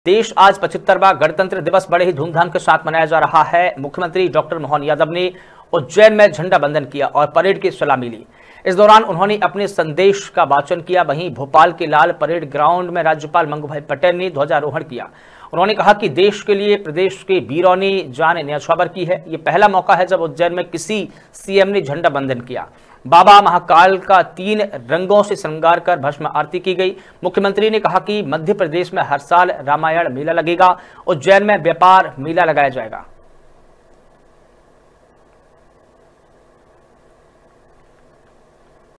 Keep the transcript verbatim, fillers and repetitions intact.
देश आज पचहत्तरवां गणतंत्र दिवस बड़े ही धूमधाम के साथ मनाया जा रहा है। मुख्यमंत्री डॉक्टर मोहन यादव ने उज्जैन में झंडा बंदन किया और परेड की सलामी ली। इस दौरान उन्होंने अपने संदेश का वाचन किया। वहीं भोपाल के लाल परेड ग्राउंड में राज्यपाल मंगूभाई पटेल ने ध्वजारोहण किया। उन्होंने कहा कि देश के लिए प्रदेश के वीरों ने जान न्यौछावर की है। ये पहला मौका है जब उज्जैन में किसी सीएम ने झंडा बंदन किया। बाबा महाकाल का तीन रंगों से श्रृंगार कर भस्म आरती की गई। मुख्यमंत्री ने कहा कि मध्य प्रदेश में हर साल रामायण मेला लगेगा। उज्जैन में व्यापार मेला लगाया जाएगा।